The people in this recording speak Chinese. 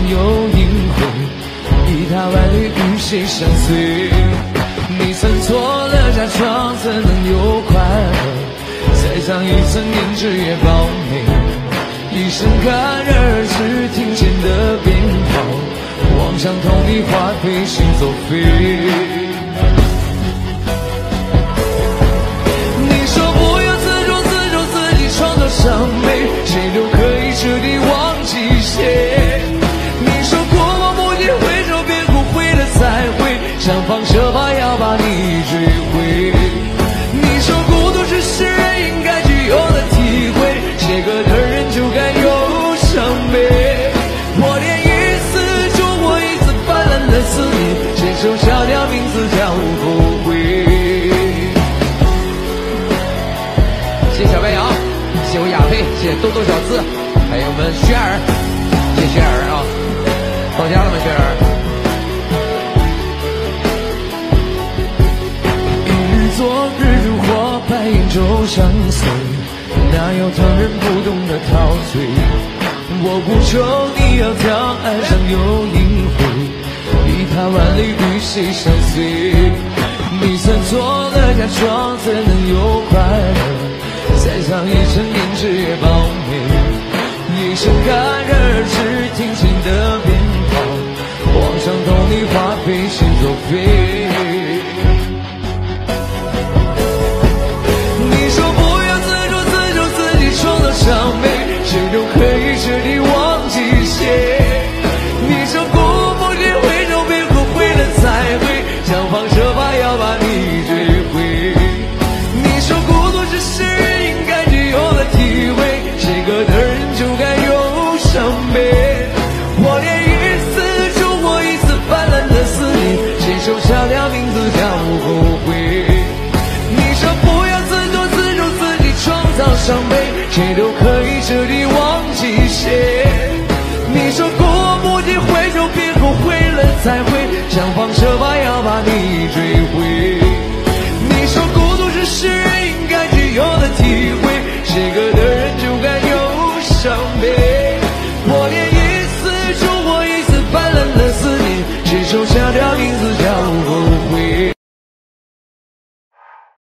有因悔，一踏万里与谁相随？你曾错了假装，怎能有快乐？再上一层胭脂也饱美，一声戛然而止，庭前的鞭炮，妄想同你花飞行走飞。你说不要自作自己创造伤悲，谁都可以彻底忘记谁。你说过往不及回首，别后悔了才会想方设法要把你追回。你说孤独是诗人应该具有的体会，写歌的人就该有伤悲。我连一次就过一次泛滥的思念，牵手小调名字叫后悔。谢谢小白杨，谢谢我亚飞，谢谢豆豆小子，还有我们雪儿，谢谢雪儿啊，到家了吗雪儿？一日昨日如火，白烟骤相随，哪有常人不懂得陶醉？我不求你窈窕，岸上有阴灰，一踏万里与谁相随？你曾做了假装，怎能有快乐？再上一层胭脂也饱美，一声戛然而止，庭前的鞭炮，妄想同你花飞行走飞。你说不要自作自己创造伤悲，谁都可以彻底忘记谁。你说过不及回首，别后悔了才会想方设法要把你追回。你说孤独是诗人应该具有的体会，写歌的人就该有伤悲。我连一次就过一次泛滥的思念，牵手小调名字叫后悔。你说不要自作自己创造伤悲，谁都可以彻底忘记谁。你说过不及回首，别后悔了才会想方设法要把你追回。